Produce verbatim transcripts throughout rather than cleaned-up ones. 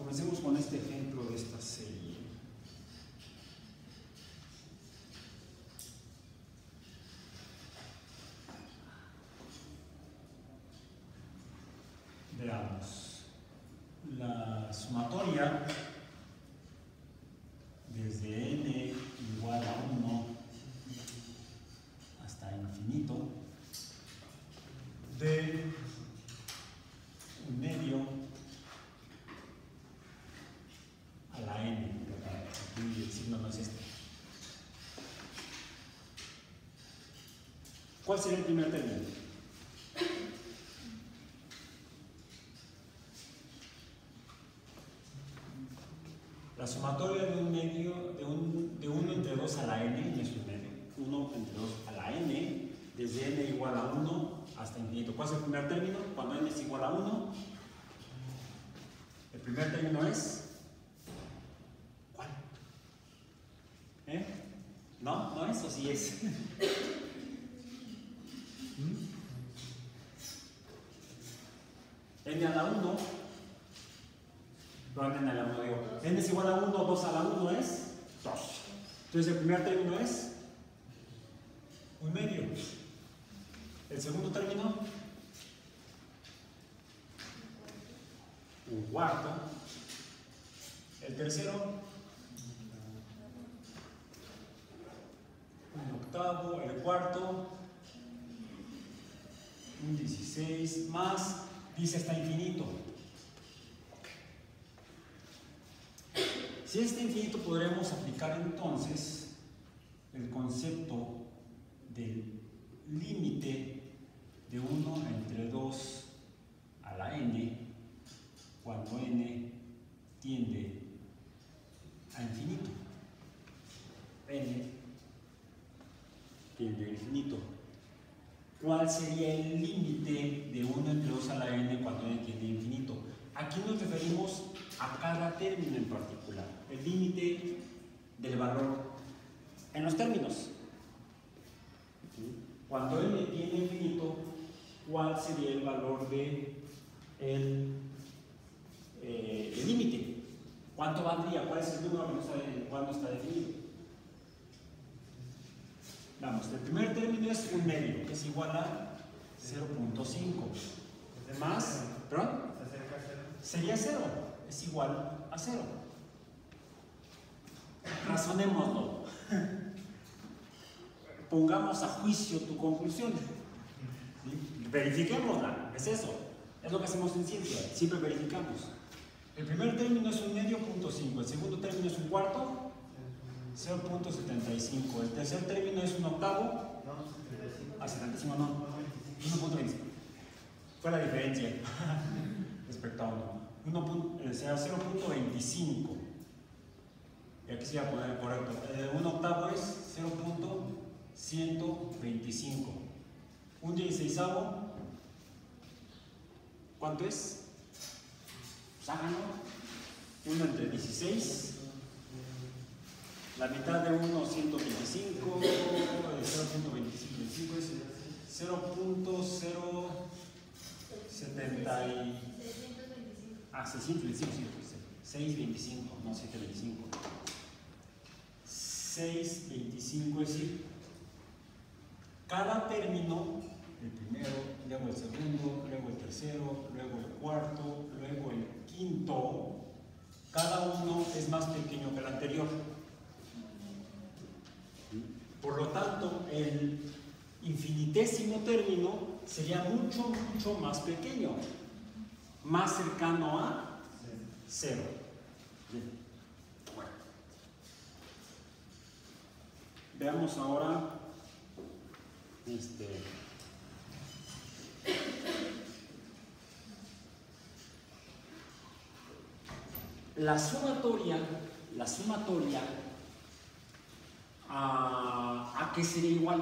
Comencemos con este ejemplo de esta serie. Veamos. La sumatoria desde n igual a uno hasta infinito de un medio a la n. Aquí el signo no es este. ¿Cuál sería el primer término? La sumatoria de un medio, de, un, de uno entre dos a la n, no es un medio, uno entre dos a la n, desde n igual a uno hasta infinito. ¿Cuál es el primer término? Cuando n es igual a uno, el primer término es... ¿Cuál? ¿Eh? ¿No? ¿No es o sí es? N a la uno, no n a la uno, digo, n es igual a uno, dos a la uno es dos. Entonces el primer término es un medio. El segundo término, un cuarto. El tercero, un octavo. El cuarto, un dieciséis más, dice hasta infinito. Si es infinito, podremos aplicar entonces el concepto del límite de uno entre dos a la n cuando n tiende a infinito. N tiende a infinito. ¿Cuál sería el límite de uno entre dos a la n cuando n tiende a infinito? Aquí nos referimos a cada término en particular, el límite del valor en los términos. Cuando n tiende a infinito, ¿cuál sería el valor de el eh, límite? ¿Cuánto valdría? ¿Cuál es el número que no está, cuándo está definido? Vamos, el primer término es un medio, que es igual a cero punto cinco. Más, ¿perdón? Sería cero, es igual a cero. Razonémoslo. Pongamos a juicio tu conclusión. ¿Sí? Verifiquémosla, es eso. Es lo que hacemos en ciencia, siempre verificamos. El primer término es un medio punto cinco, el segundo término es un cuarto, cero punto setenta y cinco. El tercer término es un octavo. Ah, setenta y cinco no. uno punto veinticinco. ¿Cuál es la diferencia? Respecto a uno. O sea, cero punto veinticinco. Y aquí se va a poner el correcto. Eh, un octavo es cero punto ciento veinticinco. Un dieciséisavo, ¿cuánto es? Pues háganlo. uno entre dieciséis. La mitad de uno, ciento veinticinco. De cero punto veinticinco es cero punto cero setenta y... Ah, seiscientos veinticinco, sí, seiscientos veinticinco, no setecientos veinticinco. seiscientos veinticinco, es decir, cada término, el primero, luego el segundo, luego el tercero, luego el cuarto, luego el quinto, cada uno es más pequeño que el anterior. Por lo tanto, el infinitésimo término sería mucho, mucho más pequeño, más cercano a cero. Bueno. Veamos ahora este, la sumatoria, la sumatoria a, ¿a qué sería igual?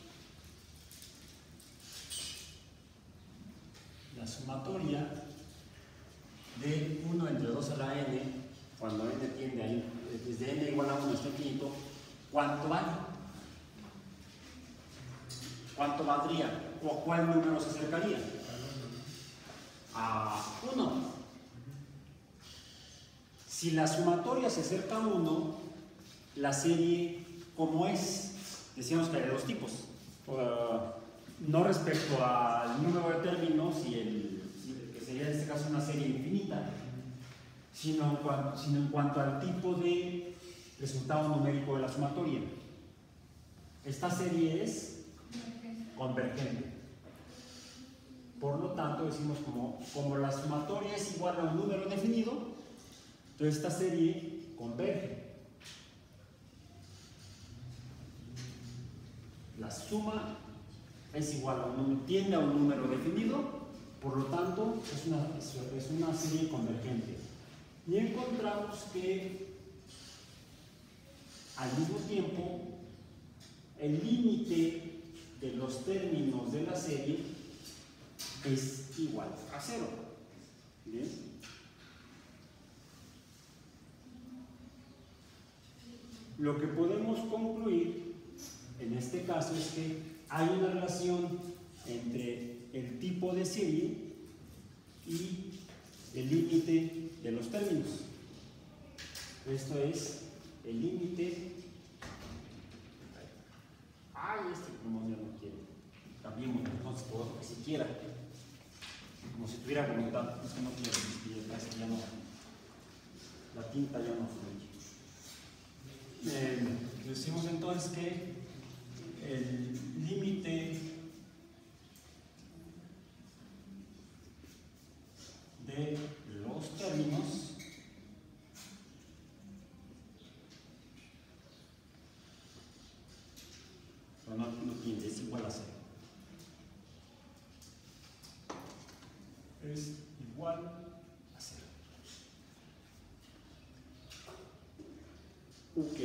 La sumatoria de uno entre dos a la n, cuando n tiende a, desde n igual a uno hasta infinito, ¿cuánto vale? ¿Cuánto valdría? ¿O a cuál número se acercaría? A uno. Si la sumatoria se acerca a uno, la serie, ¿cómo es? Decíamos que hay de dos tipos. Uh, no respecto al número de términos, y el, que sería en este caso una serie infinita, sino en, cuanto, sino en cuanto al tipo de resultado numérico de la sumatoria. Esta serie es convergente. Por lo tanto, decimos como, como la sumatoria es igual a un número definido, entonces esta serie converge. La suma es igual a un número, tiende a un número definido, por lo tanto es una, es una serie convergente. Y encontramos que al mismo tiempo el límite de los términos de la serie es igual a cero. ¿Bien? Lo que podemos concluir en este caso es que hay una relación entre el tipo de serie y el límite de los términos. Esto es el límite. Ay, este como ya no quiere. Cambiemos entonces por otro que siquiera. Como si tuviera voluntad. Es que no quiero, es que ya no. La tinta ya no fluye. Eh, decimos entonces que el límite de los términos no, no, no tiende, es igual a cero. Es igual a cero. Ok.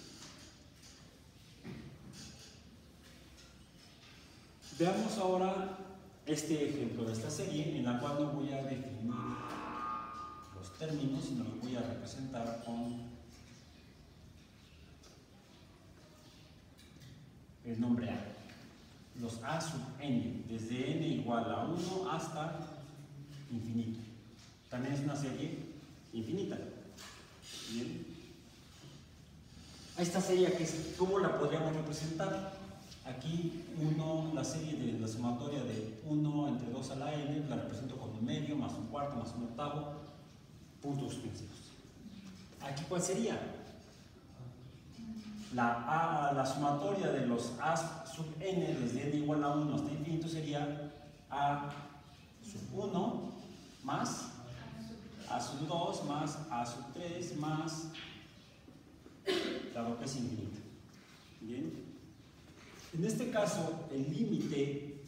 Veamos ahora este ejemplo de esta serie en la cual no voy a definir los términos, sino los voy a representar con el nombre A. Los A sub n, desde n igual a uno hasta infinito. También es una serie infinita. Bien. A esta serie, ¿cómo la podríamos representar? Aquí uno, la serie de la sumatoria de uno entre dos a la n, la represento con un medio, más un cuarto, más un octavo, puntos suspensivos. Aquí, ¿cuál sería? La, a, la sumatoria de los a sub n desde n igual a uno hasta infinito sería a sub uno más a sub dos más a sub tres más, dado que es infinita. Bien. En este caso, el límite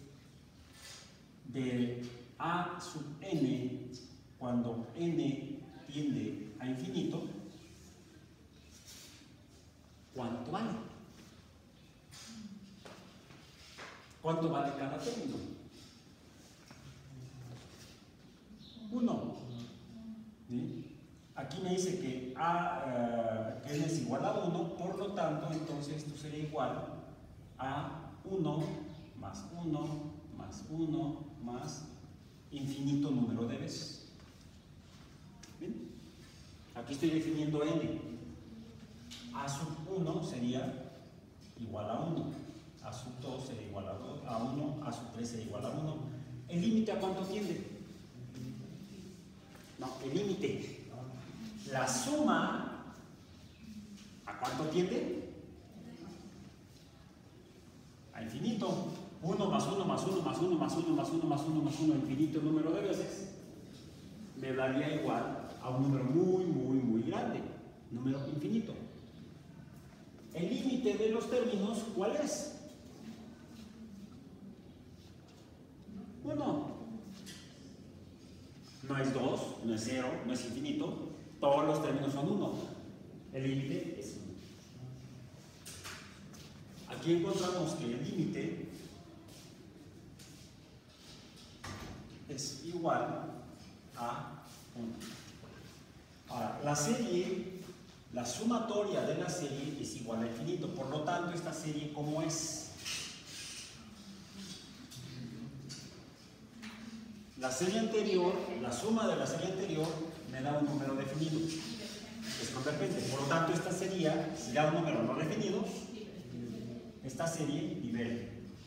de a sub n, cuando n tiende a infinito, ¿cuánto vale? ¿Cuánto vale cada término? uno. ¿Sí? Aquí me dice que, a, uh, que n es igual a uno, por lo tanto, entonces esto sería igual a uno más uno más uno más infinito número de veces. ¿Bien? Aquí estoy definiendo n. A sub uno sería igual a uno. A sub dos sería igual a uno. A sub tres sería igual a uno. ¿El límite a cuánto tiende? No, el límite. La suma, ¿a cuánto tiende? A infinito. uno más uno más uno más uno más uno más uno más uno más uno, infinito número de veces, me daría igual a un número muy, muy, muy grande. Número infinito. El límite de los términos, ¿cuál es? uno. No es dos, no es cero, no es infinito. Todos los términos son uno. El límite es uno. Aquí encontramos que el límite es igual a uno. Ahora, la serie, la sumatoria de la serie es igual a infinito. Por lo tanto, esta serie, ¿cómo es? La serie anterior, la suma de la serie anterior me da un número definido. convergente. Por lo tanto, esta sería, si da un número no definido, esta serie diverge.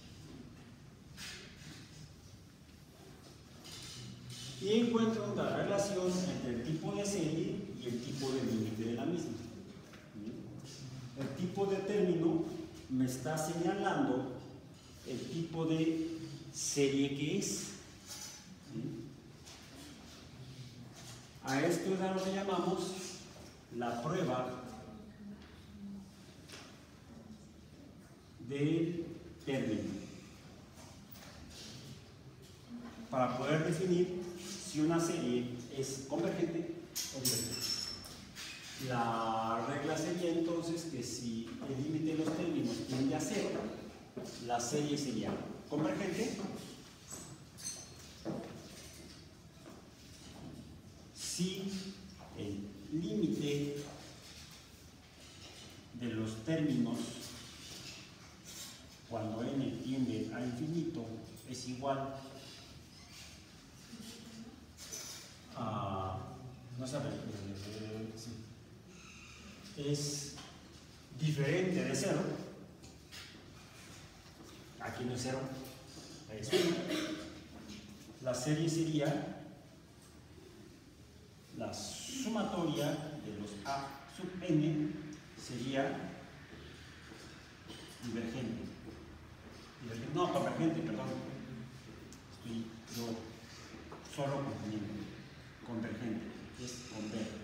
Y encuentro una relación entre el tipo de serie y el tipo de límite de la misma. El tipo de término me está señalando el tipo de serie que es. A esto es a lo que llamamos la prueba del término, para poder definir si una serie es convergente o divergente. La regla sería entonces que si el límite de los términos tiende a cero, la serie sería convergente si el límite de los términos cuando n tiende a infinito es igual a, no sé, eh, sí, es diferente de cero. Aquí no es cero, es uno. La serie sería la sumatoria de los a sub n sería divergente. divergente no, convergente, perdón. Estoy yo solo confundiendo. Convergente, es converger.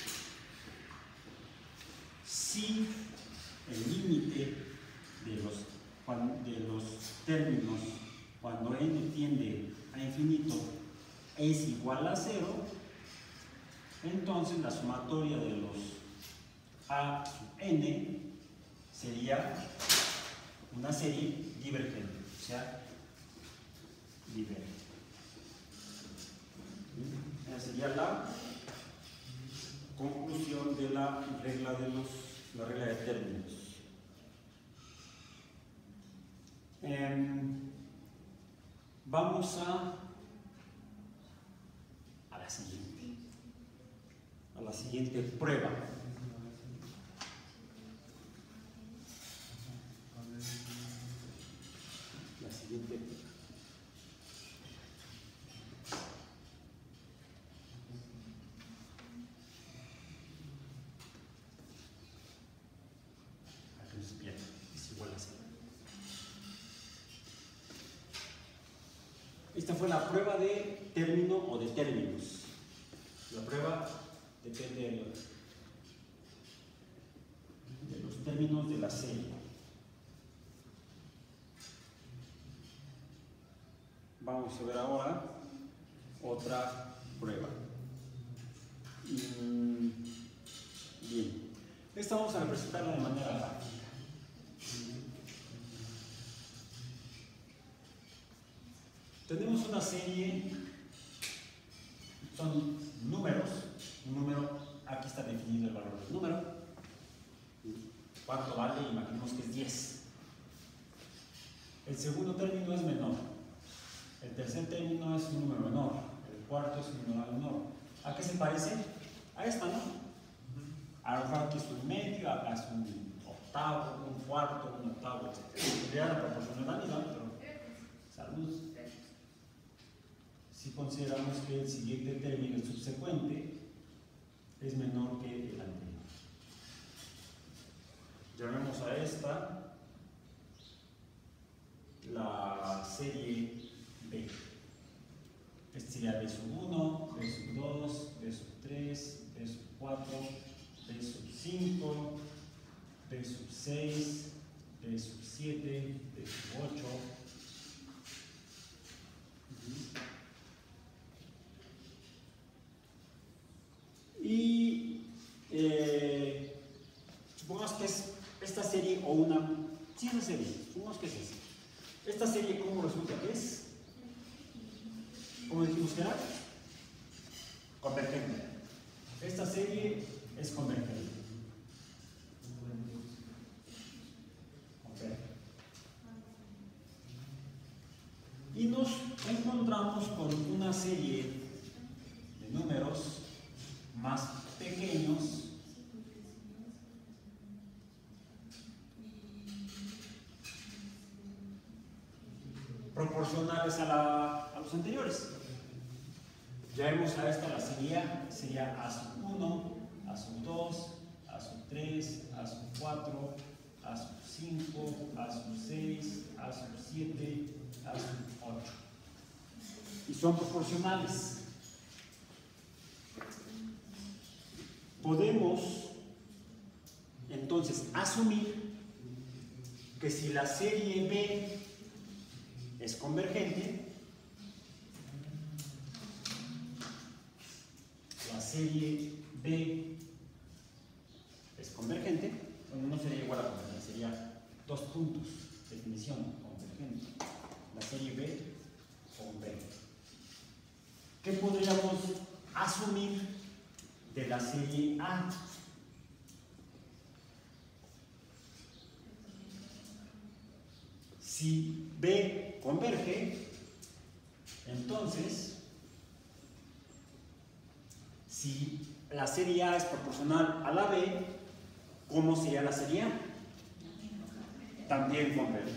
Si el límite de los, de los términos cuando n tiende a infinito es igual a cero, entonces la sumatoria de los a sub n sería una serie divergente, o sea, divergente. Esa sería la conclusión de la regla de los, la regla de términos. Eh, vamos a a la siguiente, a la siguiente prueba. La siguiente prueba. Esta fue la prueba de término o de términos. La prueba depende de los, de los términos de la serie. Vamos a ver ahora otra prueba. Mm, bien. Esta vamos a representarla de manera gráfica. Tenemos una serie, son números, un número, aquí está definido el valor del número. ¿Cuánto vale? Imaginemos que es diez. El segundo término es menor. El tercer término es un número menor. El cuarto es un número menor. ¿A qué se parece? A esta, ¿no? A lo mejor aquí es un medio, acá es un octavo, un cuarto, un octavo, etcétera. Ya la proporción es la misma, pero salud. Si consideramos que el siguiente término, el subsecuente, es menor que el anterior. Llamemos a esta la serie B. Este sería B sub uno, B sub dos, B sub tres, B sub cuatro, B sub cinco, B sub seis, B sub siete, B sub ocho. Y eh, supongamos que es esta serie o una, sí, una serie, supongamos que es esta. Esta serie, ¿cómo resulta que es? ¿Cómo dijimos que era? Convergente. Esta serie es convergente. Okay. Y nos encontramos con una serie de números más pequeños proporcionales a, la, a los anteriores. Ya vemos a esta la serie A, sería A sub uno, A sub dos, A sub tres, A sub cuatro, A sub cinco, A sub seis, A sub siete, A sub ocho. Y son proporcionales. Podemos entonces asumir que si la serie B es convergente, la serie B es convergente, bueno, no sería igual a convergente, sería dos puntos, definición, convergente. La serie B converge. ¿Qué podríamos asumir de la serie A? Si B converge, entonces, si la serie A es proporcional a la B, ¿cómo sería la serie A? También converge.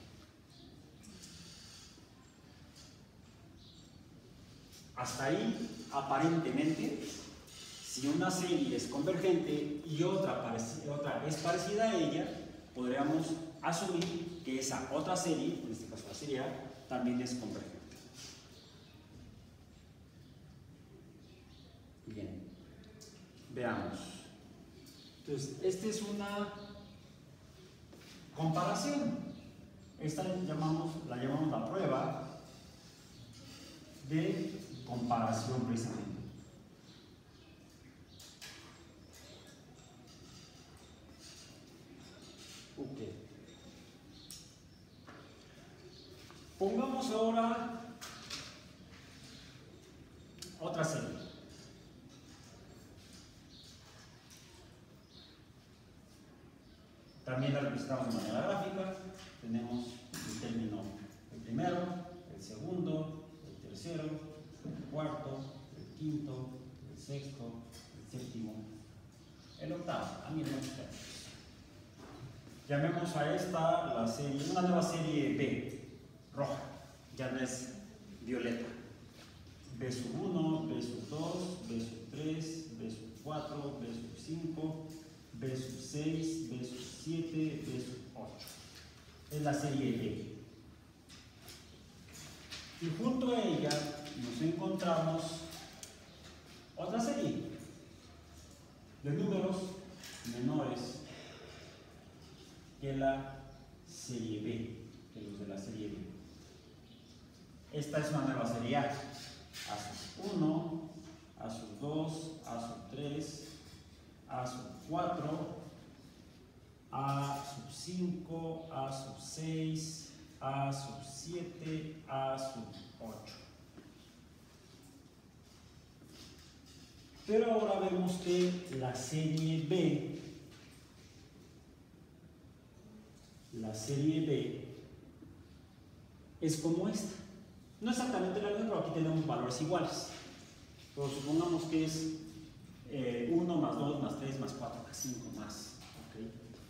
Hasta ahí, aparentemente, si una serie es convergente y otra, otra es parecida a ella, podríamos asumir que esa otra serie, en este caso la serie A, también es convergente. Bien, veamos. Entonces, esta es una comparación. Esta la llamamos, la llamamos la prueba de comparación precisamente. Ok. Pongamos ahora otra serie. También la representamos de manera gráfica. Tenemos el término, el primero, el segundo, el tercero, el cuarto, el quinto, el sexto, el séptimo, el octavo. A mí no me gusta. Llamemos a esta la serie, una nueva serie B, roja, ya no es violeta. B sub uno, B sub dos, B sub tres, B sub cuatro, B sub cinco, B sub seis, B sub siete, B sub ocho. Es la serie B. Y junto a ella nos encontramos otra serie de números menores que la serie B, que los de la serie B. Esta es una nueva serie A. A sub uno, A sub dos, A sub tres, A sub cuatro, A sub cinco, A sub seis, A sub siete, A sub ocho. Pero ahora vemos que la serie B, la serie B es como esta. No exactamente la misma, pero aquí tenemos valores iguales. Pero supongamos que es eh, uno más dos más tres más cuatro más cinco más. ¿Okay?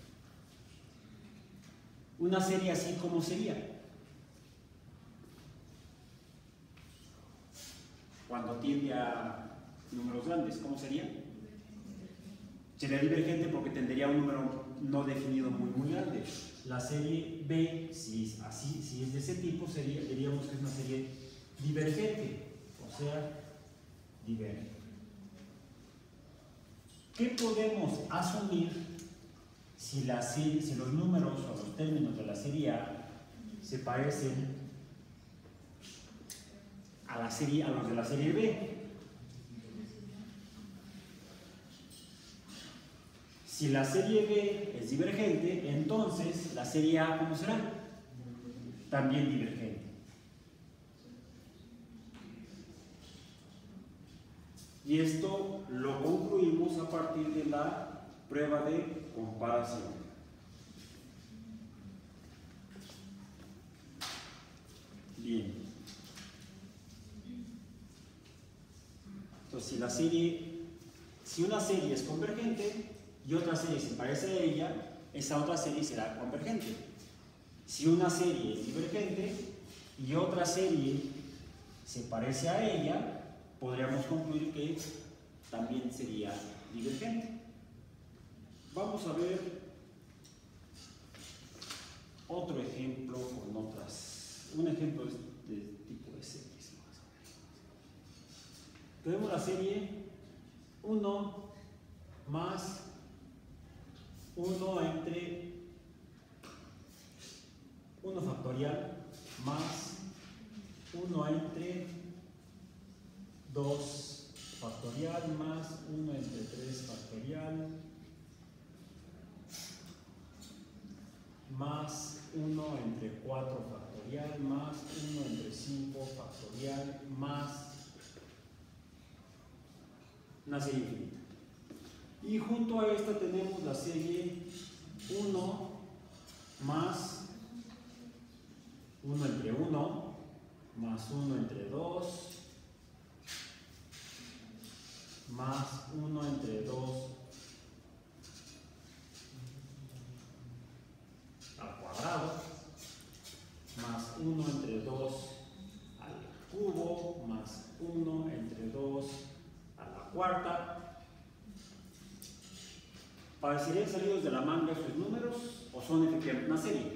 Una serie así, ¿cómo sería? Cuando tiende a números grandes, ¿cómo sería? Sería divergente porque tendría un número no definido muy muy grande. La serie B, si es, así, si es de ese tipo, sería, diríamos que es una serie divergente, o sea, diverge. ¿Qué podemos asumir si, la serie, si los números o los términos de la serie A se parecen a, la serie, a los de la serie B? Si la serie B es divergente, entonces la serie A, ¿cómo será? También divergente. Y esto lo concluimos a partir de la prueba de comparación. Bien. Entonces, si la serie, si una serie es convergente y otra serie se parece a ella, esa otra serie será convergente. Si una serie es divergente y otra serie se parece a ella, podríamos concluir que también sería divergente. Vamos a ver otro ejemplo con otras, un ejemplo de, de tipo de series. Tenemos la serie uno más uno entre uno factorial más uno entre dos factorial más uno entre tres factorial más uno entre cuatro factorial más uno entre cinco factorial más una serie infinita. Y junto a esta tenemos la serie uno más uno entre uno más uno entre dos más uno entre dos al cuadrado más uno entre dos al cubo más uno entre dos a la cuarta. ¿Parecerían salidos de la manga estos números o son efectivamente una serie?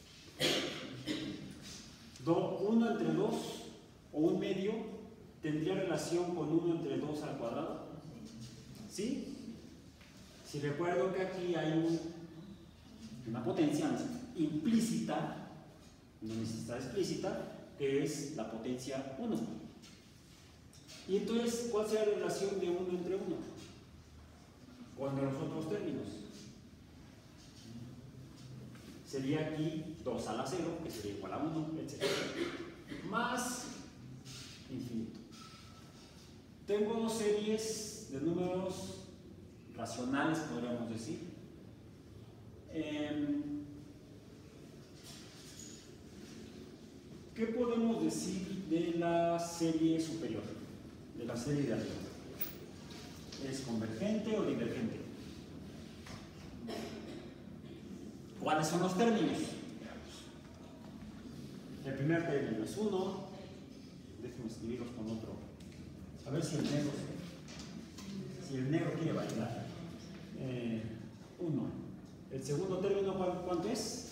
uno entre dos o un medio tendría relación con uno entre dos al cuadrado. ¿Sí? Si recuerdo que aquí hay un, una potencia implícita, no necesita explícita, que es la potencia uno. Y entonces, ¿cuál sería la relación de uno entre uno? Con los otros términos. Sería aquí dos a la cero, que sería igual a uno, etcétera. Más infinito. Tengo dos series de números racionales, podríamos decir. Eh, ¿Qué podemos decir de la serie superior? De la serie de arriba. ¿Es convergente o divergente? ¿Cuáles son los términos? El primer término es uno. Déjenme escribirlos con otro. A ver si el negro, si el negro quiere bailar. Eh, uno. El segundo término, ¿cuánto es?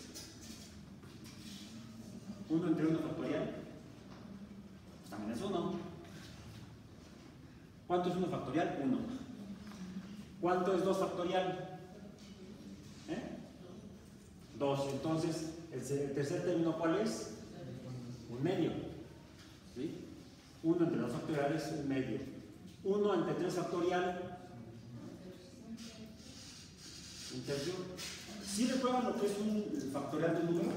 uno entre uno factorial. También es uno. ¿Cuánto es uno factorial? uno. ¿Cuánto es dos factorial? ¿Eh? dos. Entonces, el tercer término, ¿cuál es? Un medio. ¿Sí? uno entre dos factoriales es un medio. uno entre tres factorial, un tercio. ¿Sí recuerdan lo que es un factorial de un número?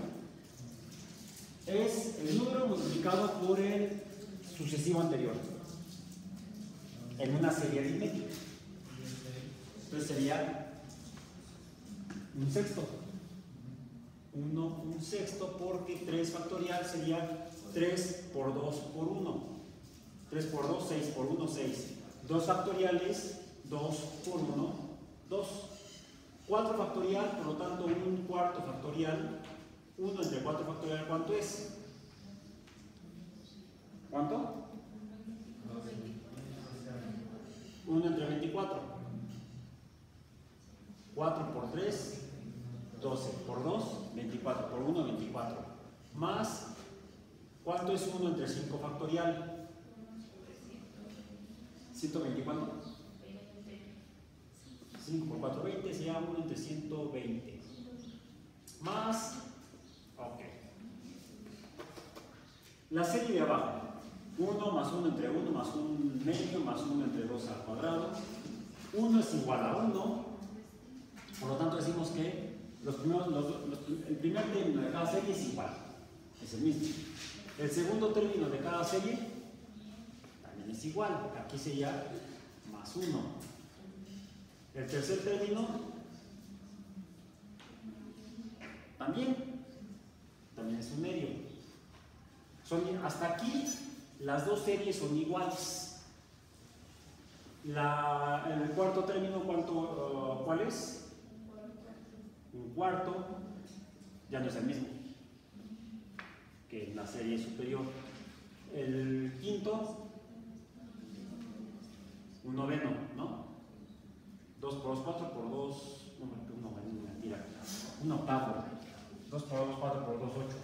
Es el número multiplicado por el sucesivo anterior en una serie aritmética. Entonces sería un sexto. uno, un sexto, porque tres factorial sería tres por dos por uno. tres por dos, seis por uno, seis. dos factoriales, dos por uno, dos. cuatro factorial, por lo tanto, un cuarto factorial. uno entre cuatro factorial, ¿cuánto es? ¿Cuánto? uno entre veinticuatro. cuatro por tres, doce. Por dos, veinticuatro. Por uno, veinticuatro. Más, ¿cuánto es uno entre cinco factorial? ¿ciento veinte cuánto? cinco por cuatro, veinte. Sería uno entre ciento veinte. Más, ok. La serie de abajo. uno más uno entre uno más un medio más uno entre dos al cuadrado. uno es igual a uno. Por lo tanto decimos que los primeros, los, los, el primer término de cada serie es igual. Es el mismo. El segundo término de cada serie también es igual. Aquí sería más uno. El tercer término también. También es un medio. Son, hasta aquí las dos series son iguales. La, el cuarto término, ¿cuánto, uh, ¿cuál es? Un cuarto. Ya no es el mismo. ¿Ok? que en la serie superior. El quinto, un noveno, ¿no? dos por dos, cuatro por dos, no, un noveno, mentira, un octavo. dos por dos, cuatro por dos, ocho.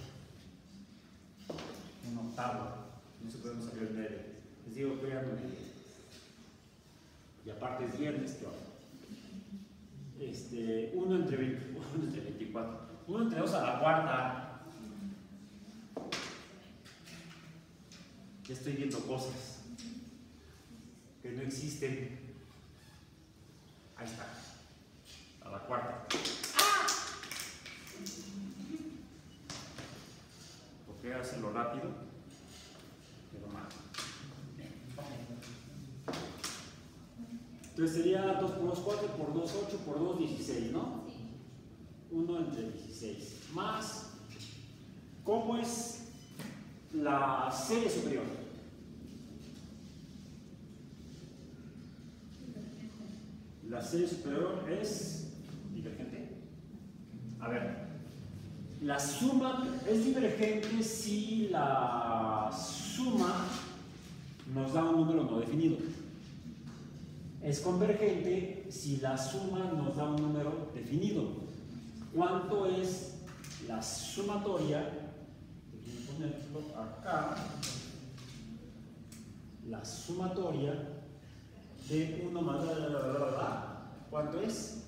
Un octavo. No se puede salir el medio. Les digo, créanme. Y aparte es viernes, pero este, uno entre veinte, uno entre veinticuatro. uno entre dos a la cuarta. Ya estoy viendo cosas que no existen. Ahí está. A la cuarta. ¿Por qué hacerlo rápido? Pero mal. Entonces sería dos por dos, cuatro, por dos, ocho, por dos, dieciséis, ¿no? uno entre dieciséis. Más, ¿cómo es la serie superior? La serie superior es divergente. A ver, la suma es divergente si la suma nos da un número no definido. Es convergente si la suma nos da un número definido. ¿Cuánto es la sumatoria? Voy a ponerlo acá. La sumatoria de uno más bla, bla, bla, bla, bla. ¿Cuánto es?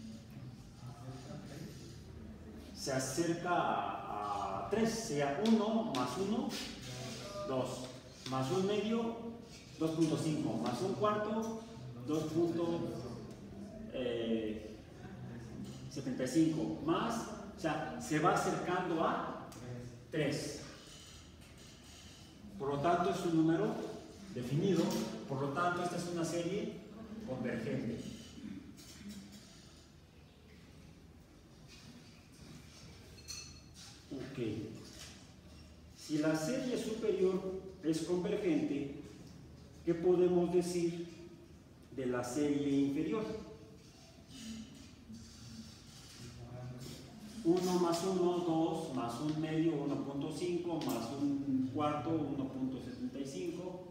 Se acerca a, a tres, sea uno más uno, dos, más un medio, dos punto cinco, más un cuarto, dos punto setenta y cinco, más, o sea, se va acercando a tres. Por lo tanto, es un número definido, por lo tanto, esta es una serie convergente. Ok. Si la serie superior es convergente, ¿qué podemos decir de la serie inferior? uno más uno, dos, más un medio, uno punto cinco, más un cuarto, uno punto setenta y cinco.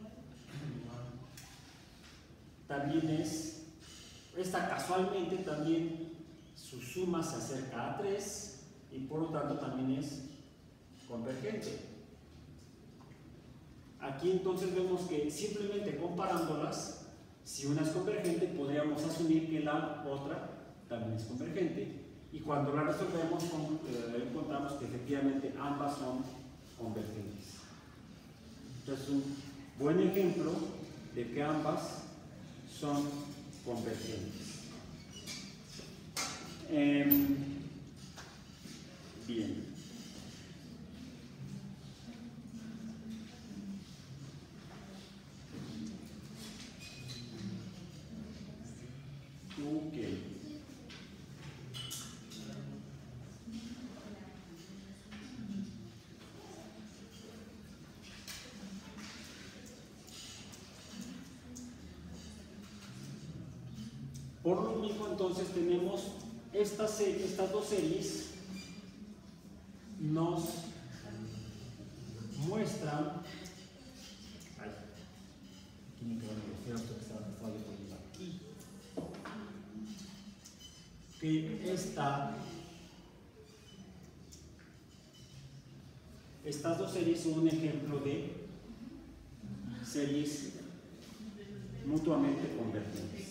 También es, esta casualmente también su suma se acerca a tres y por lo tanto también es convergente. Aquí entonces vemos que simplemente comparándolas, si una es convergente, podríamos asumir que la otra también es convergente. Y cuando la resolvemos, eh, encontramos que efectivamente ambas son convergentes. Entonces, un buen ejemplo de que ambas son convergentes. Eh, bien. Ok. Por lo mismo, entonces tenemos esta serie, estas dos series nos muestran. Ay, aquí me quedaron los feos que estaba poniendo aquí. Que esta, estas dos series son un ejemplo de series mutuamente convergentes.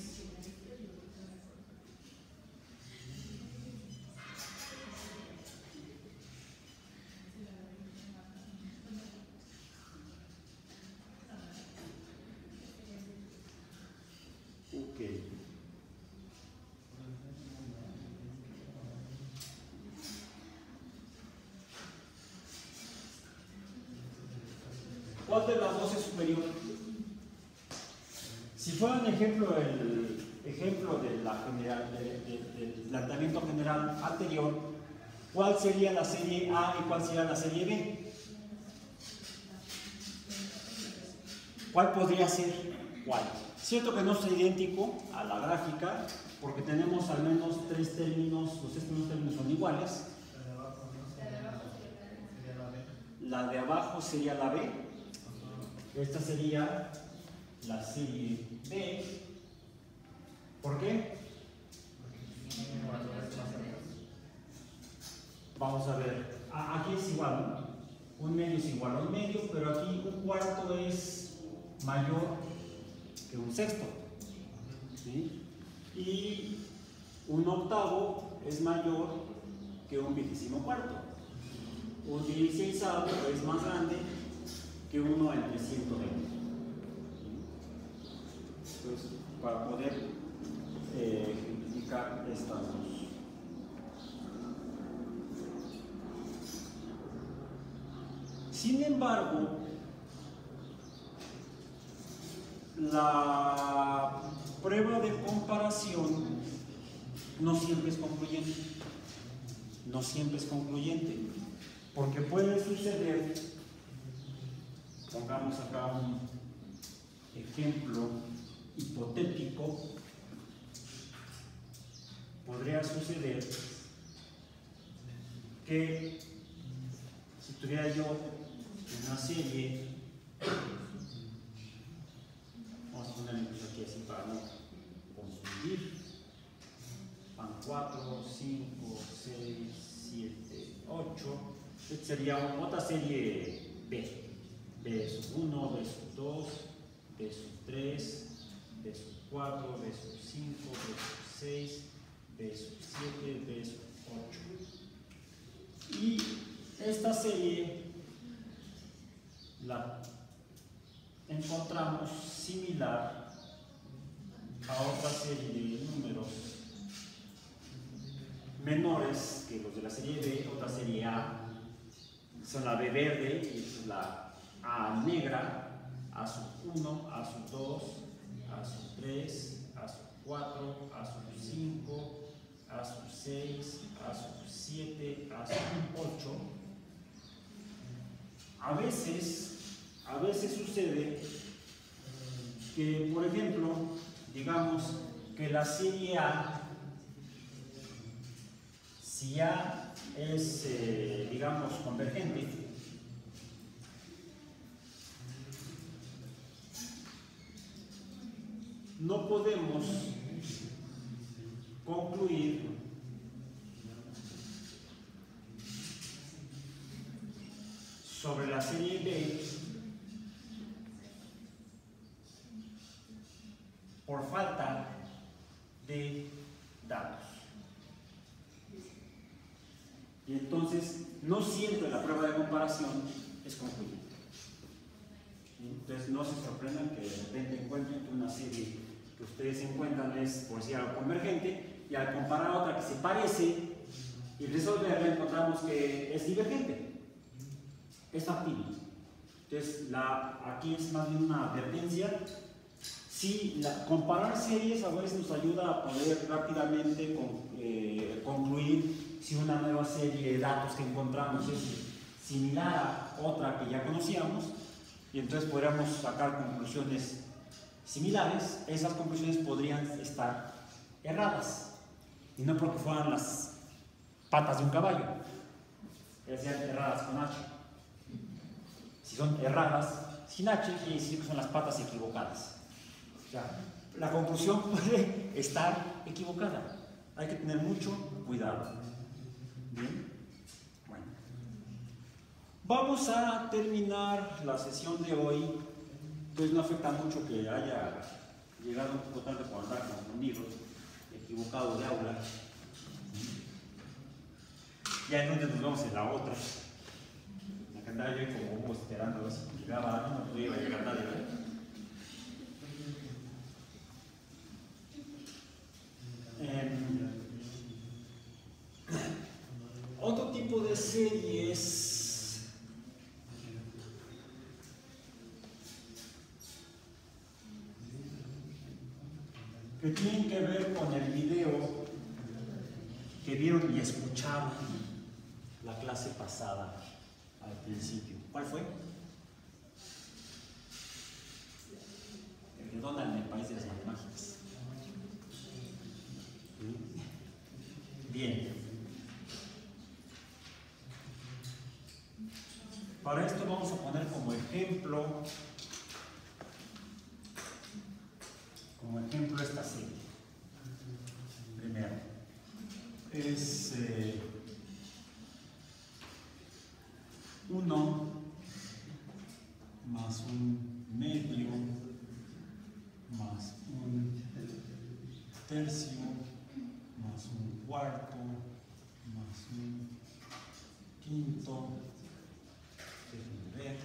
¿Cuál de las dos es superior? Si fuera un ejemplo, el ejemplo de la general, de, de, del planteamiento general anterior, ¿cuál sería la serie A y cuál sería la serie B? ¿Cuál podría ser cuál? Cierto que no es idéntico a la gráfica, porque tenemos al menos tres términos, los tres primeros términos son iguales. la de abajo sería la B, esta sería la serie B. ¿Por qué? Vamos a ver, aquí es igual, ¿no? Un medio es igual a un medio, pero aquí un cuarto es mayor que un sexto, ¿sí? Y un octavo es mayor que un vigésimo cuarto. Un dieciseisavo es más grande que uno entre ciento veinte. Entonces, para poder eh, ejemplificar estas dos. Sin embargo, la prueba de comparación no siempre es concluyente. No siempre es concluyente. Porque puede suceder, pongamos acá un ejemplo hipotético, podría suceder que si tuviera yo una serie, vamos a ponerle aquí así para no confundir, van cuatro, cinco, seis, siete, ocho, esta sería otra serie B, B sub uno, B sub dos, B sub tres, B sub cuatro, B sub cinco, B sub seis, B sub siete, B sub ocho. Y esta serie la encontramos similar a otra serie de números menores que los de la serie B, otra serie A, son la B verde y esta es la A negra, A sub uno, A sub dos, A sub tres, A sub cuatro, A sub cinco, A sub seis, A sub siete, A sub ocho. A veces, a veces sucede que, por ejemplo, digamos que la serie A, si A es, eh, digamos, convergente, no podemos concluir sobre la serie B por falta de datos. Y entonces, no siempre la prueba de comparación es concluyente. Entonces, no se sorprendan que de repente encuentren que una serie que ustedes encuentran es, por decir algo, convergente, y al comparar otra que se parece y resolverla, encontramos que es divergente. Es factible. Entonces, la, aquí es más bien una advertencia. Sí, la, comparar series a veces nos ayuda a poder rápidamente con, eh, concluir si una nueva serie de datos que encontramos es similar a otra que ya conocíamos, y entonces podríamos sacar conclusiones similares. Esas conclusiones podrían estar erradas, y no porque fueran las patas de un caballo, es decir, erradas con H. Si son erradas sin H, quiere decir que son las patas equivocadas. O sea, la conclusión puede estar equivocada. Hay que tener mucho cuidado. Bien, bueno. Vamos a terminar la sesión de hoy. Entonces no afecta mucho que haya llegado un poco tarde por andar confundidos, equivocado de aula. Ya en donde nos vemos en la otra. La que andaba yo como Hugo esperando a ver si llegaba, no podía llegar nadie, ¿verdad? Eh, otro tipo de series que tienen que ver con el video que vieron y escucharon la clase pasada al principio. ¿Cuál fue? El de Donald en el País de las Matemáticas. Bien. Para ejemplo, como ejemplo esta serie. Primero, es eh, uno más un medio más un tercio más un cuarto más un quinto. Déjenme ver.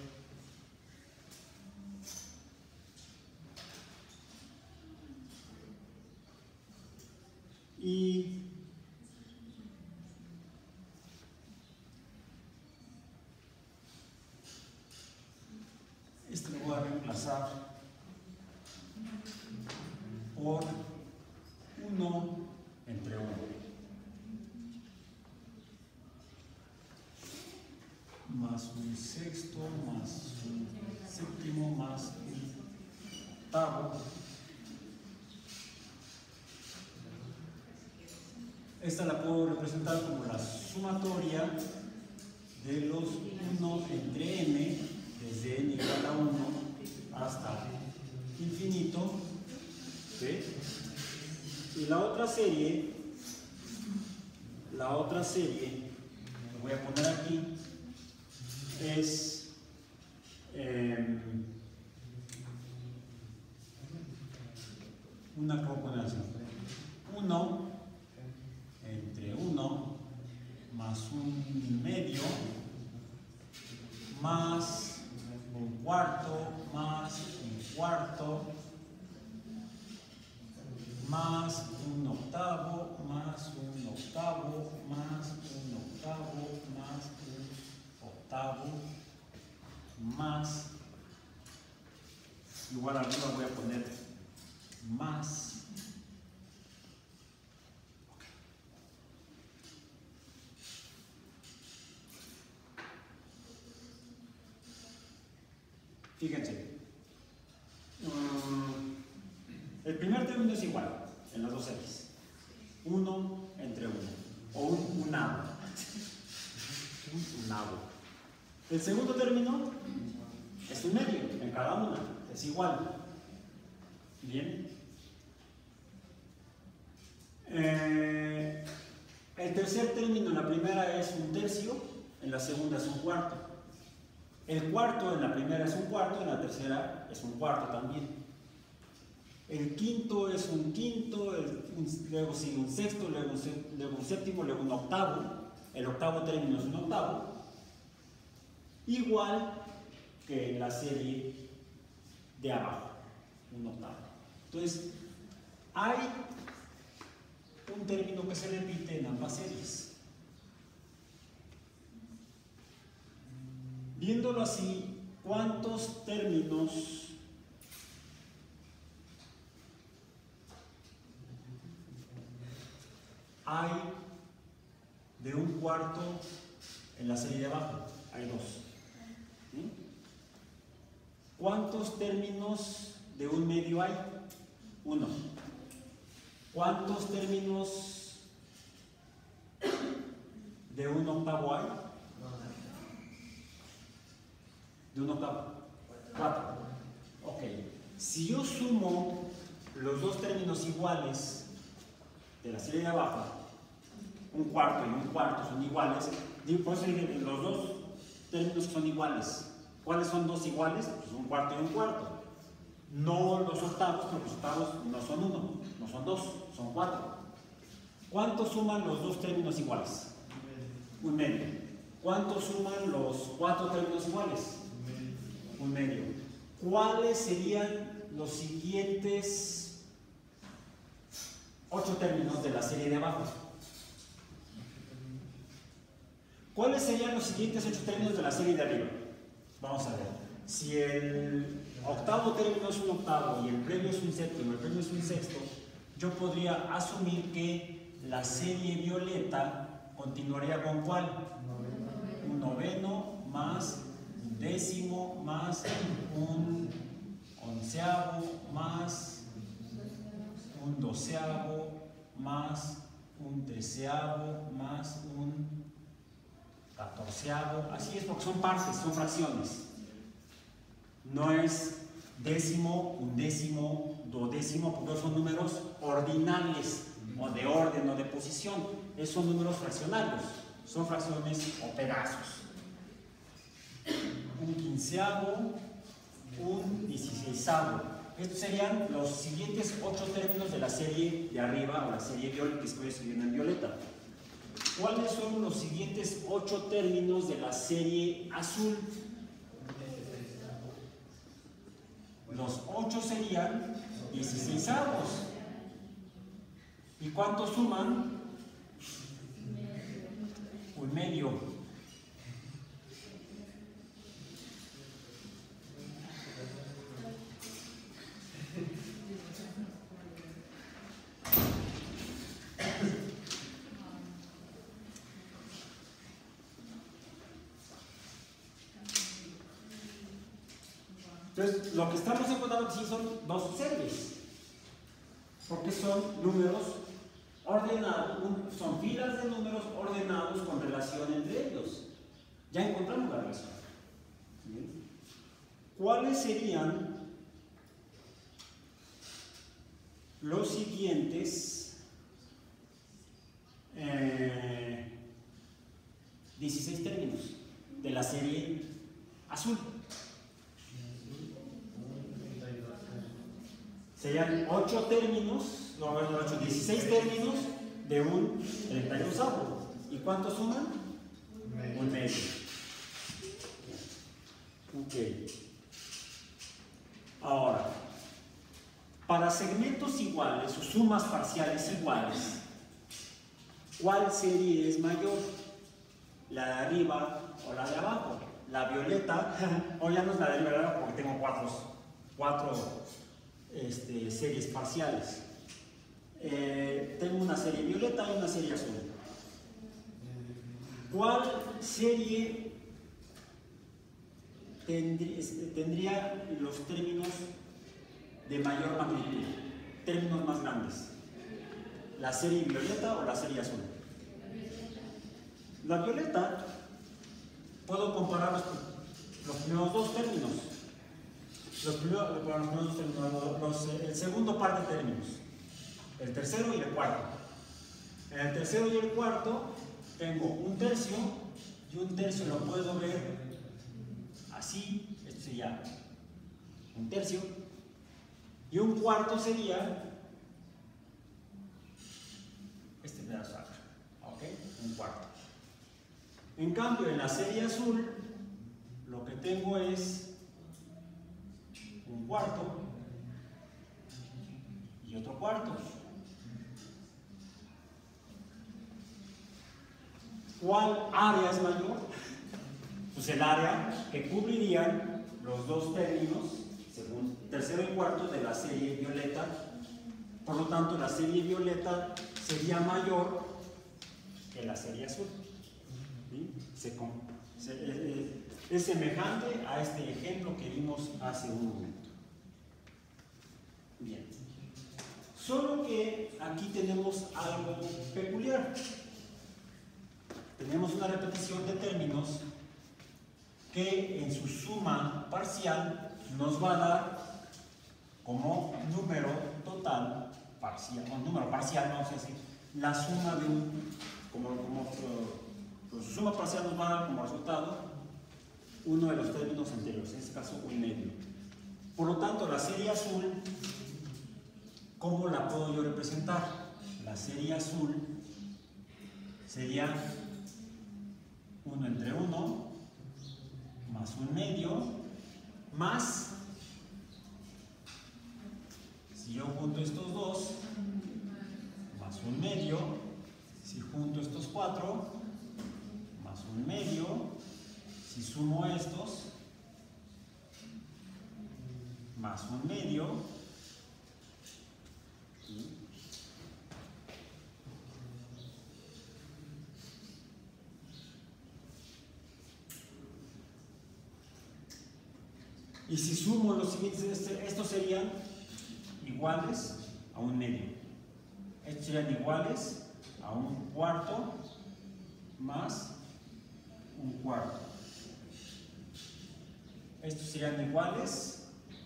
Y este lo voy a reemplazar por uno entre uno. Más un sexto, más un séptimo, más un octavo. Esta la puedo representar como la sumatoria de los uno entre n, desde n igual a uno hasta infinito. ¿Sí? Y la otra serie, la otra serie, lo voy a poner aquí, es eh, una, ¿cómo poner así? uno entre uno más un medio más un cuarto más un cuarto más un octavo más un octavo más un octavo más un octavo más, igual arriba voy a poner más. Fíjense, um, el primer término es igual en las dos series, uno entre uno, o un unado, un unado. El segundo término es un medio en cada una, es igual. Bien. Eh, el tercer término en la primera es un tercio, en la segunda es un cuarto. El cuarto en la primera es un cuarto, en la tercera es un cuarto también. El quinto es un quinto, el, un, luego sigue un sexto, luego un, luego un séptimo, luego un octavo. El octavo término es un octavo. Igual que en la serie de abajo, un octavo. Entonces, hay un término que se repite en ambas series. Viéndolo así, ¿cuántos términos hay de un cuarto en la serie de abajo? Hay dos. ¿Sí? ¿Cuántos términos de un medio hay? Uno. ¿Cuántos términos de un octavo hay? De un octavo. Cuatro. Ok. Si yo sumo los dos términos iguales de la serie de abajo, un cuarto y un cuarto son iguales, por eso dije los dos términos son iguales. ¿Cuáles son dos iguales? Pues un cuarto y un cuarto. No los octavos, porque los octavos no son uno, no son dos, son cuatro. ¿Cuánto suman los dos términos iguales? Un medio. ¿Cuánto suman los cuatro términos iguales? Un medio. ¿Cuáles serían los siguientes ocho términos de la serie de abajo? ¿Cuáles serían los siguientes ocho términos de la serie de arriba? Vamos a ver. Si el octavo término es un octavo y el premio es un séptimo, el premio es un sexto, yo podría asumir que la serie violeta continuaría con ¿cuál? Un noveno más un décimo más un onceavo más un doceavo más un treceavo más un catorceavo. Así es, porque son partes, son fracciones. no es décimo, undécimo, duodécimo, porque son números ordinales, o de orden o de posición. Esos son números fraccionarios, son fracciones o pedazos. Un quinceavo, un dieciseisavo. Estos serían los siguientes ocho términos de la serie de arriba, o la serie violeta, que estoy escribiendo en violeta. ¿Cuáles son los siguientes ocho términos de la serie azul? Los ocho serían dieciseisavos. ¿Y cuántos suman? Un medio. Entonces, lo que estamos encontrando aquí son dos series, porque son números ordenados, son filas de números ordenados con relación entre ellos. Ya encontramos la relación. ¿Bien? ¿Cuáles serían los siguientes eh, dieciséis términos de la serie azul? Serían ocho términos, no, bueno, ocho, dieciséis términos de un treinta y dos. ¿Y cuántos suman? Medio. Un medio. Ok. Ahora, para segmentos iguales o sumas parciales iguales, ¿cuál serie es mayor? ¿La de arriba o la de abajo? La violeta, o ya no es la de arriba porque tengo cuatro, cuatro Este, series parciales. Eh, tengo una serie violeta y una serie azul. ¿Cuál serie tendría, tendría los términos de mayor magnitud, términos más grandes? ¿La serie violeta o la serie azul? La violeta, puedo comparar los, los primeros dos términos. Los primeros, los primeros términos, los, el segundo par de términos, el tercero y el cuarto. En el tercero y el cuarto tengo un tercio, y un tercio lo puedo ver así, esto sería un tercio, y un cuarto sería este pedazo acá, ¿ok? Un cuarto. En cambio, en la serie azul, lo que tengo es un cuarto y otro cuarto. ¿Cuál área es mayor? Pues el área que cubrirían los dos términos, según tercero y cuarto, de la serie violeta. Por lo tanto, la serie violeta sería mayor que la serie azul. ¿Sí? Se, se, es, es semejante a este ejemplo que vimos hace un momento. Bien. Solo que aquí tenemos algo peculiar. Tenemos una repetición de términos que en su suma parcial nos va a dar como número total parcial, o número parcial, vamos a decir, la suma de un, como, como uh, su suma parcial nos va a dar como resultado uno de los términos anteriores, en este caso un medio. Por lo tanto, la serie azul, ¿cómo la puedo yo representar? La serie azul sería uno entre uno más un medio más, si yo junto estos dos, más un medio, si junto estos cuatro, más un medio, si sumo estos, más un medio. Y si sumo los siguientes, estos serían iguales a un medio. Estos serían iguales a un cuarto más un cuarto. estos serían iguales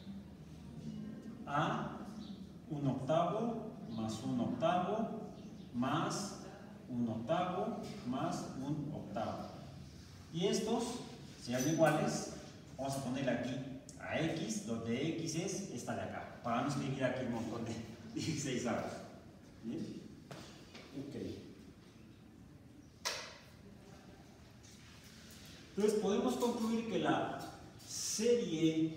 a un octavo más un octavo más un octavo más un octavo. Y estos serían iguales, vamos a ponerle aquí a x, donde x es esta de acá, para no escribir aquí un montón de dieciséis avos. ¿Bien? Ok. Entonces podemos concluir que la serie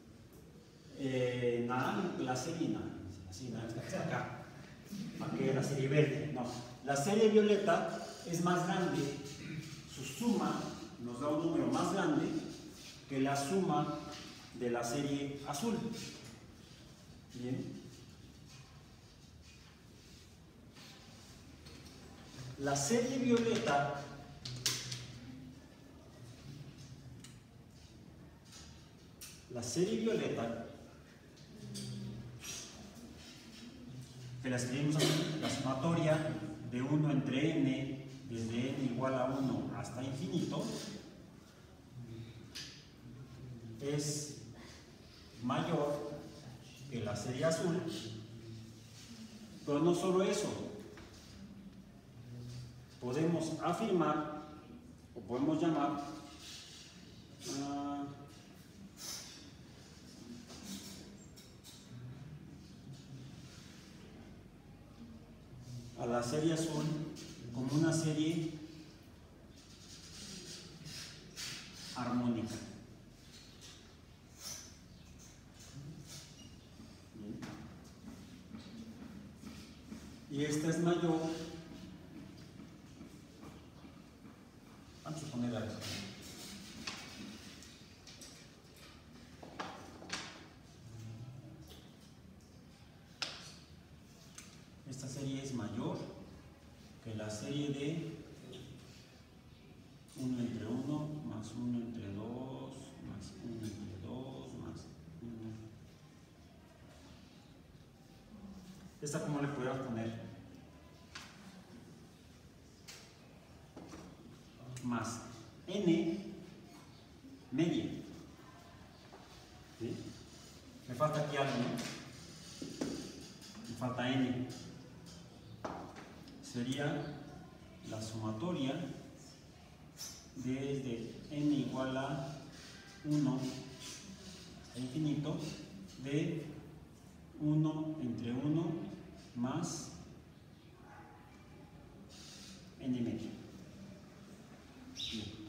eh, naranja, la serie naranja, así, naranja, está acá, aquí la serie verde, no, la serie violeta es más grande, su suma nos da un número más grande que la suma de la serie azul. Bien. La serie violeta la serie violeta que la escribimos aquí, la sumatoria de uno entre n, desde n igual a uno hasta infinito, es mayor que la serie azul, pero no solo eso, podemos afirmar o podemos llamar uh, a la serie azul como una serie armónica. Y esta es mayor, vamos a poner aquí, esta serie es mayor que la serie de uno entre uno más uno entre dos más uno entre dos más uno. ¿Esta cómo le podríamos poner? Más n media. ¿Sí? Me falta aquí algo, ¿no? Me falta n. Sería la sumatoria desde n igual a uno a infinito de uno entre uno más n media. Bien.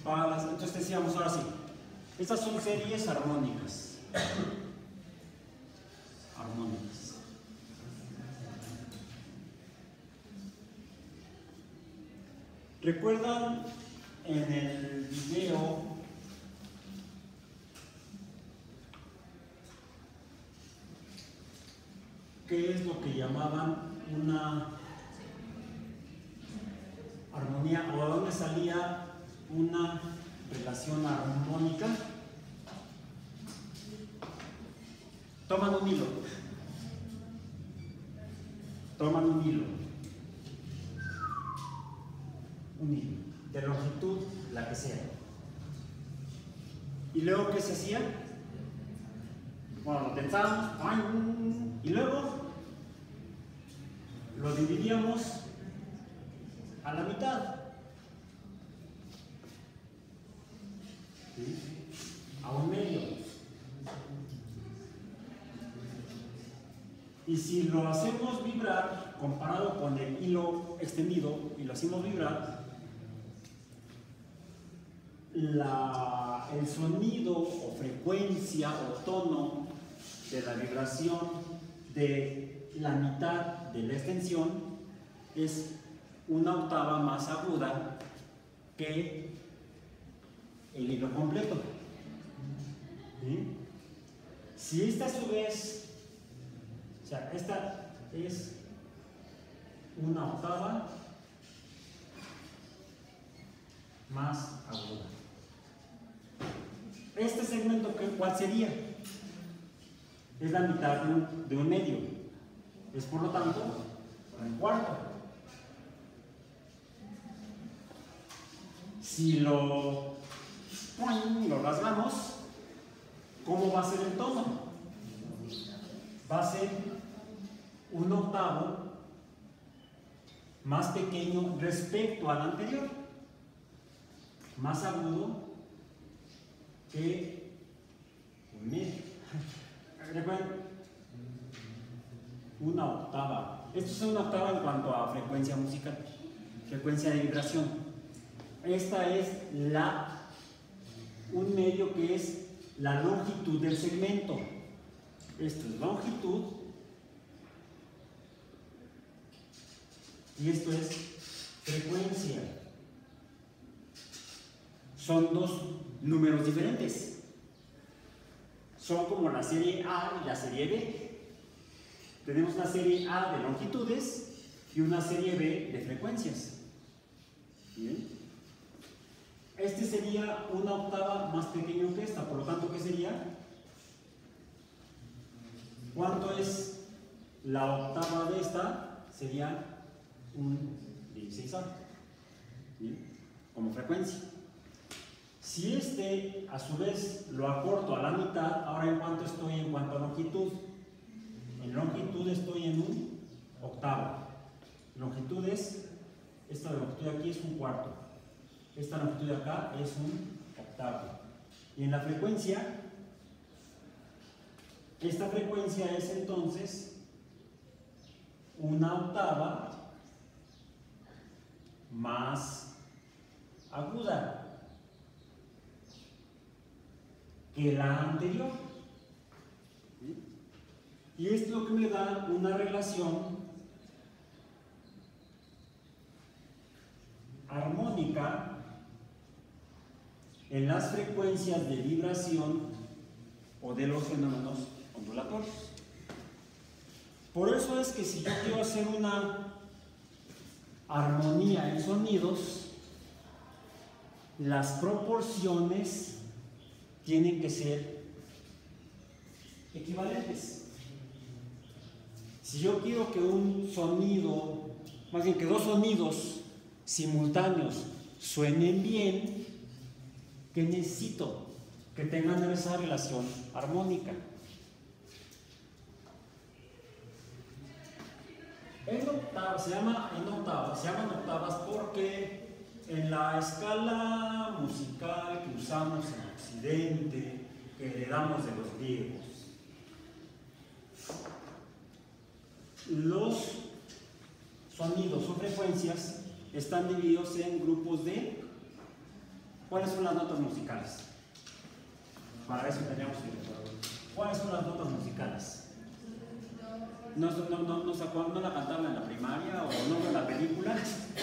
para las, entonces decíamos ahora sí, estas son series armónicas. Armónicas. ¿Recuerdan en el video qué es lo que llamaban una armonía, o de dónde salía una relación armónica? Toman un hilo. Toman un hilo. Un hilo. De longitud, la que sea. ¿Y luego qué se hacía? Bueno, lo tensamos. Y luego lo dividíamos a la mitad. ¿Sí? A un medio. Y si lo hacemos vibrar, comparado con el hilo extendido, y lo hacemos vibrar, la, el sonido o frecuencia o tono de la vibración de la mitad de la extensión es una octava más aguda que el hilo completo. ¿Sí? Si esta a su vez, o sea, esta es una octava más aguda. Este segmento, ¿cuál sería? Es la mitad de un, de un medio. Es por lo tanto un cuarto. Si lo, lo rasgamos, ¿cómo va a ser el tono? Va a ser un octavo más pequeño respecto al anterior, más agudo que un medio. Recuerden, una octava. Esto es una octava en cuanto a frecuencia musical, frecuencia de vibración. Esta es la, un medio que es la longitud del segmento. Esto es longitud y esto es frecuencia. Son dos números diferentes. Son como la serie A y la serie B. Tenemos una serie A de longitudes y una serie B de frecuencias. ¿Bien? Este sería una octava más pequeño que esta, por lo tanto, ¿qué sería? ¿Cuánto es la octava de esta? Sería un dieciséis, ¿sí? Como frecuencia. Si este, a su vez, lo acorto a la mitad, ahora ¿en cuánto estoy en cuanto a longitud? En longitud estoy en un octavo. Longitud es, esta longitud aquí es un cuarto. Esta longitud de acá es un octavo. Y en la frecuencia, esta frecuencia es entonces una octava más aguda que la anterior. ¿Sí? Y esto es lo que me da una relación armónica en las frecuencias de vibración o de los fenómenos ondulatorios. Por eso es que si yo quiero hacer una armonía en sonidos, las proporciones tienen que ser equivalentes. Si yo quiero que un sonido, más bien que dos sonidos simultáneos suenen bien, ¿qué necesito? Que tengan esa relación armónica. En octavas, se llama en octavas, se llaman octavas porque en la escala musical que usamos en Occidente, que heredamos de los griegos, los sonidos o frecuencias están divididos en grupos de ¿Cuáles son las notas musicales? Para eso teníamos que recordar. ¿Cuáles son las notas musicales? ¿No, no, no, no, se acuerdan, no la cantaban en la primaria o no en la película?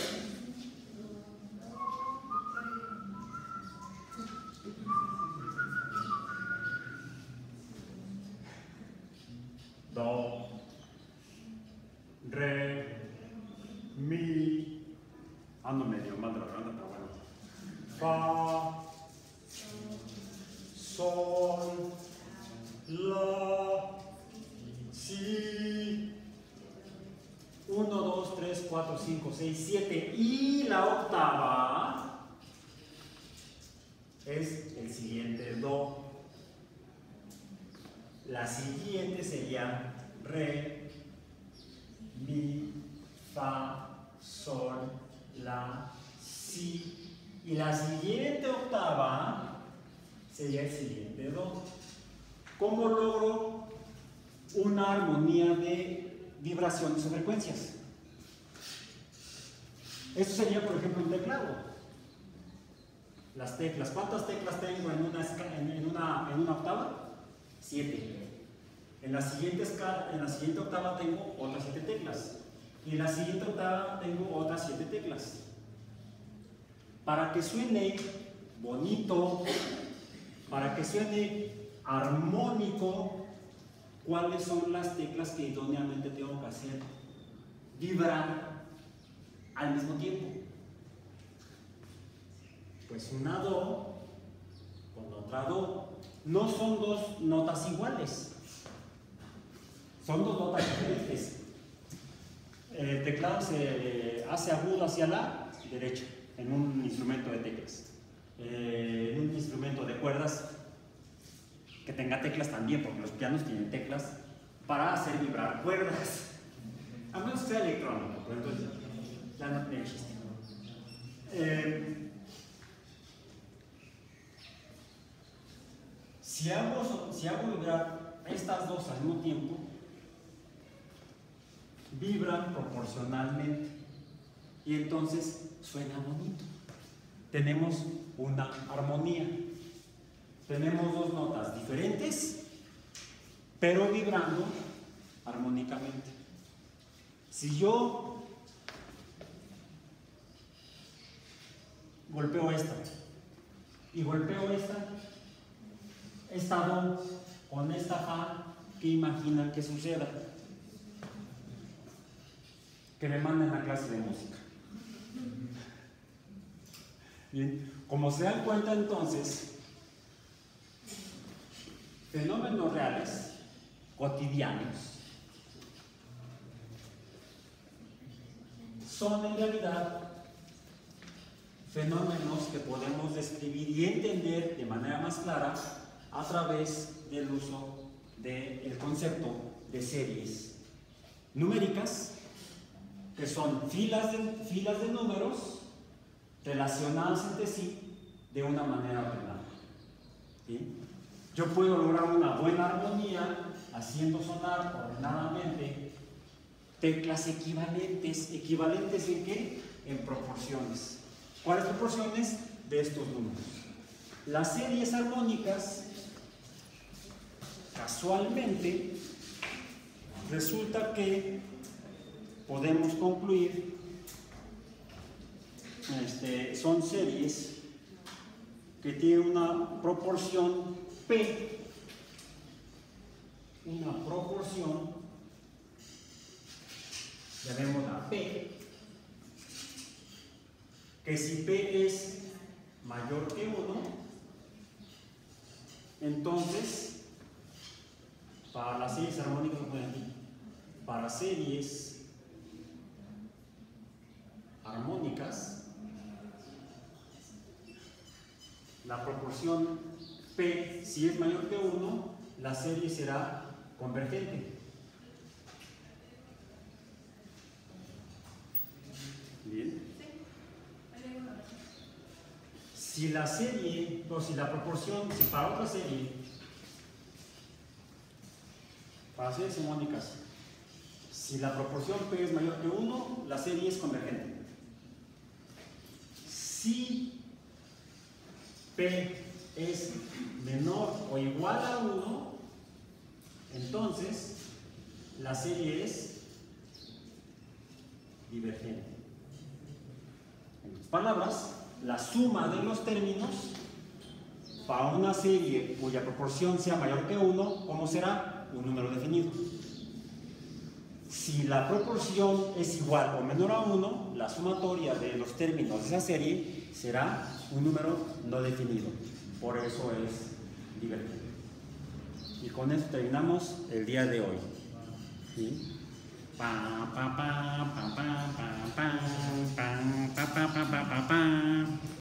Do, re, mi, ando medio mal de la garganta, pero bueno. Fa, sol, la, si. uno, dos, tres, cuatro, cinco, seis, siete. Y la octava es el siguiente do. La siguiente sería re, mi, fa, sol, la, si. Y la siguiente octava sería el siguiente do. ¿Cómo logro una armonía de vibraciones o frecuencias? Esto sería, por ejemplo, un teclado. Las teclas. ¿Cuántas teclas tengo en una, en, en una, en una octava? Siete. En la, siguiente escala, en la siguiente octava tengo otras siete teclas. Y en la siguiente octava tengo otras siete teclas. Para que suene bonito, para que suene armónico, ¿cuáles son las teclas que idóneamente tengo que hacer vibrar al mismo tiempo? Pues una do con otra do. No son dos notas iguales, son dos notas diferentes. El teclado se hace agudo hacia la derecha en un instrumento de teclas. Eh, en un instrumento de cuerdas que tenga teclas también, porque los pianos tienen teclas para hacer vibrar cuerdas, a menos que sea electrónico, pero entonces ya no tiene chiste. Eh, si, hago, si hago vibrar estas dos al mismo tiempo, vibran proporcionalmente y entonces suena bonito. Tenemos una armonía. Tenemos dos notas diferentes, pero vibrando armónicamente. Si yo golpeo esta y golpeo esta, esta do con esta fa, ¿qué imaginan que suceda? Que me manden la clase de música. Bien, como se dan cuenta entonces, fenómenos reales, cotidianos, son en realidad fenómenos que podemos describir y entender de manera más clara a través del uso del concepto de series numéricas, que son filas de, filas de números relacionadas entre sí de una manera ordenada. ¿Sí? Yo puedo lograr una buena armonía haciendo sonar ordenadamente teclas equivalentes. ¿Equivalentes en qué? En proporciones. ¿Cuáles proporciones? De estos números. Las series armónicas, casualmente, resulta que podemos concluir, este, son series que tienen una proporción P, una proporción, llamémosla P, que si P es mayor que uno, entonces, para las series armónicas, para series armónicas, la proporción P, si es mayor que uno, la serie será convergente. Bien. Si la serie, o si la proporción, si para otra serie, para series armónicas, si la proporción P es mayor que uno, la serie es convergente. Si P es menor o igual a uno, entonces la serie es divergente. En otras palabras, la suma de los términos para una serie cuya proporción sea mayor que uno, ¿cómo será? Un número definido. Si la proporción es igual o menor a uno, la sumatoria de los términos de esa serie será un número no definido. Por eso es divergente. Y con eso terminamos el día de hoy. ¿Sí? Pa, pa, pa, pa, pa, pa, pa, pa, pa, pa, pa, pa, pa, pa.